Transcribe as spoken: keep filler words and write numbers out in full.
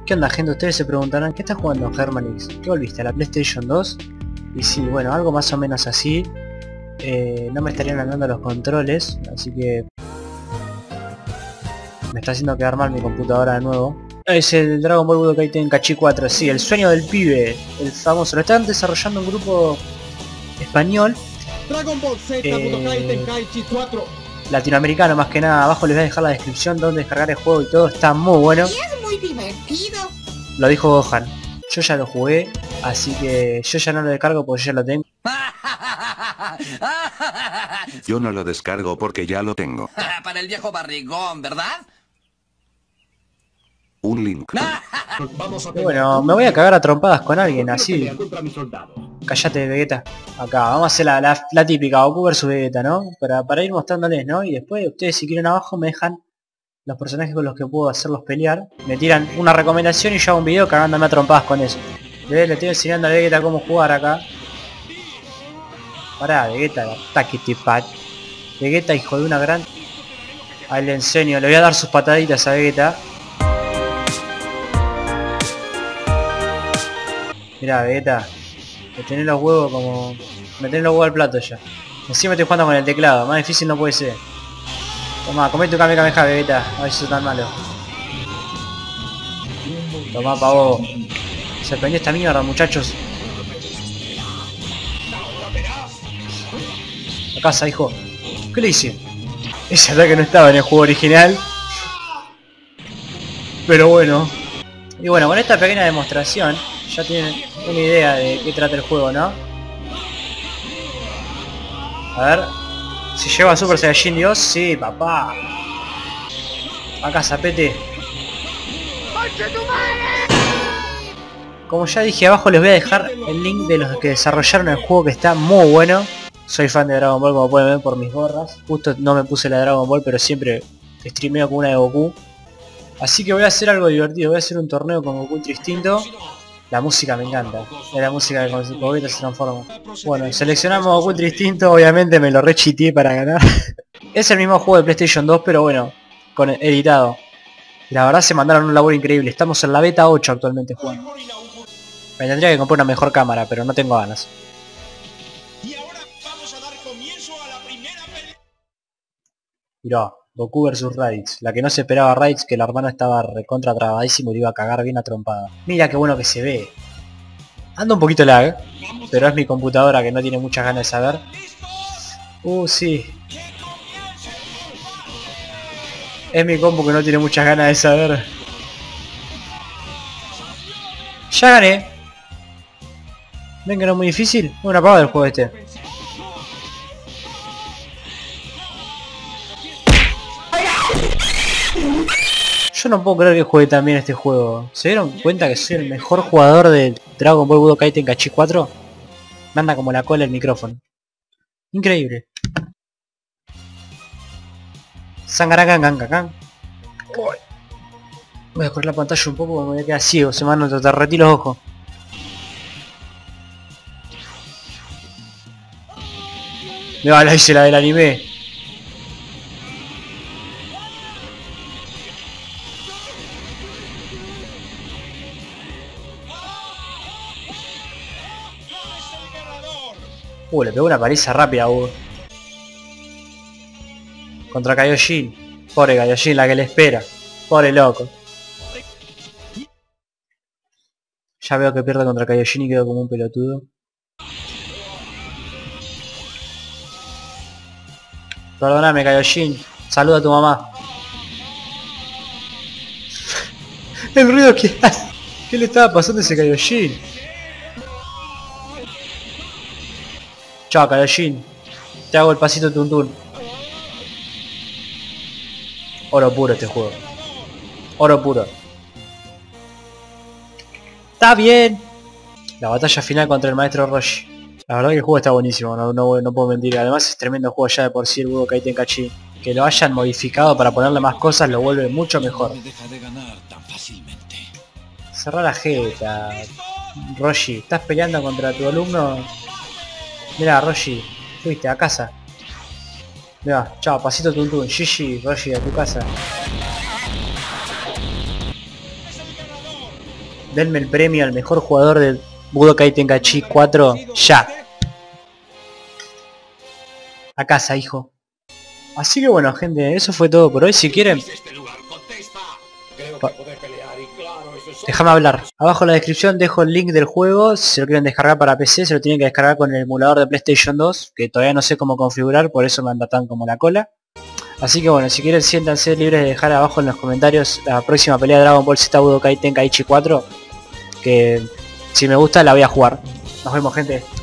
¿Qué onda, gente? Ustedes se preguntarán, ¿qué estás jugando, Germanix? ¿Qué volviste a la PlayStation dos? Y sí, bueno, algo más o menos así. Eh, no me estarían andando los controles, así que me está haciendo quedar mal mi computadora de nuevo. Es el Dragon Ball Budokai Tenkaichi cuatro, sí, el sueño del pibe, el famoso. Lo están desarrollando un grupo español. Dragon Ball Z eh, Budokai Tenkaichi cuatro. Latinoamericano más que nada. Abajo les voy a dejar la descripción donde descargar el juego y todo. Está muy bueno. Y es muy divertido. Lo dijo Gohan. Yo ya lo jugué, así que yo ya no lo descargo porque yo ya lo tengo. Yo no lo descargo porque ya lo tengo. Para el viejo barrigón, ¿verdad? Un link. Vamos a Y bueno, me voy a cagar a trompadas con alguien, así. contra mi soldado. Cállate, Vegeta. Acá, vamos a hacer la, la, la típica, Goku versus Vegeta, ¿no? Para, para ir mostrándoles, ¿no? Y después ustedes si quieren abajo me dejan los personajes con los que puedo hacerlos pelear. Me tiran una recomendación y yo hago un video cagándome a trompadas con eso. ¿Ves? Le estoy enseñando a Vegeta cómo jugar acá. Pará, Vegeta, ataque pat. Vegeta, hijo de una gran... Ahí le enseño, le voy a dar sus pataditas a Vegeta. Mirá, Vegeta, me tenés los huevos como... Me tenés los huevos al plato ya. Encima estoy jugando con el teclado, más difícil no puede ser. Toma, comé tu Kame Kameha, Vegeta, a ver si sos tan malo. Toma, pavo. Se prendió esta mierda, muchachos. A casa, hijo. ¿Qué le hice? Ese ataque no estaba en el juego original. Pero bueno. Y bueno, con esta pequeña demostración ya tienen una idea de qué trata el juego, ¿no? A ver. Si lleva a Super Saiyajin Dios, sí, papá. Acá, zapete. Como ya dije, abajo les voy a dejar el link de los que desarrollaron el juego, que está muy bueno. Soy fan de Dragon Ball, como pueden ver por mis gorras. Justo no me puse la de Dragon Ball, pero siempre streameo con una de Goku. Así que voy a hacer algo divertido, voy a hacer un torneo con Goku Ultra Instinto. La música me encanta, es la música que con Goku se transforma. Bueno, seleccionamos Goku Ultra Instinto, obviamente me lo rechiteé para ganar. Es el mismo juego de PlayStation dos, pero bueno, con editado. La verdad se mandaron un labor increíble, estamos en la beta ocho actualmente jugando. Me tendría que comprar una mejor cámara, pero no tengo ganas. Y ahora vamos a dar comienzo a la primera pelea. Mirá, Goku versus Raditz. La que no se esperaba Raditz, que la hermana estaba recontra trabadísimo y le iba a cagar bien a trompada. Mira qué bueno que se ve. Anda un poquito lag, pero es mi computadora que no tiene muchas ganas de saber. Uh, sí. Es mi compu que no tiene muchas ganas de saber. Ya gané. ¿Ven que no es muy difícil? Es una pava del juego este. Yo no puedo creer que juegue tan bien este juego. ¿Se dieron cuenta que soy el mejor jugador de Dragon Ball Budokai Tenkaichi cuatro? Me anda como la cola el micrófono. Increíble. Sangaragangangagan. Voy a correr la pantalla un poco porque me voy a quedar ciego. Se me van a derretir los ojos. Me va la hice la del anime. Uh, le pegó una paliza rápida, uh. Contra Kaioshin. Pobre Kaioshin, la que le espera. Pobre loco. Ya veo que pierde contra Kaioshin y quedo como un pelotudo. Perdóname, Kaioshin. Saluda a tu mamá. El ruido que hace. ¿Qué le estaba pasando a ese Kaioshin? Chao, Kaioshin. Te hago el pasito tuntún. Oro puro este juego. Oro puro. Está bien. La batalla final contra el maestro Roshi. La verdad que el juego está buenísimo, no, no, no puedo mentir. Además es tremendo juego ya de por sí el Budokai Tenkaichi. Que lo hayan modificado para ponerle más cosas lo vuelve mucho mejor. Cerrá la jeta. Roshi, ¿estás peleando contra tu alumno? Mira, Roshi, fuiste a casa. Mira, chao, pasito tuntún. Gigi, Roshi, a tu casa. Denme el premio al mejor jugador de Budokai Tenkaichi cuatro ya. A casa, hijo. Así que bueno, gente, eso fue todo por hoy. Si quieren, déjame hablar. Abajo en la descripción dejo el link del juego. Si lo quieren descargar para P C, se lo tienen que descargar con el emulador de PlayStation dos, que todavía no sé cómo configurar, por eso me anda tan como la cola. Así que bueno, si quieren, siéntanse libres de dejar abajo en los comentarios la próxima pelea de Dragon Ball Z Budokai Tenkaichi cuatro, que si me gusta la voy a jugar. Nos vemos, gente.